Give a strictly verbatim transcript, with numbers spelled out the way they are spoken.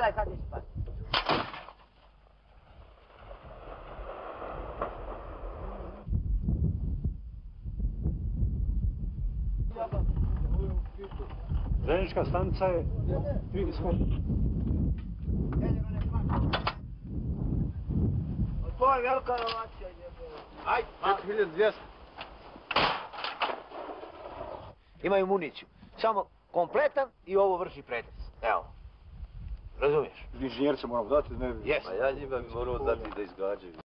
Aj, sad neće pati. Željeznička stanica je... Vidi smo. To je velika relacija. Aj, četiri hiljade dvjesto. Imaju municiju. Samo kompletan i ovo vrši pretres. Evo. Razumiješ? Inženjerca moramo dati, ne bi. Jes. A ja njima bi morao dati da izgađaju.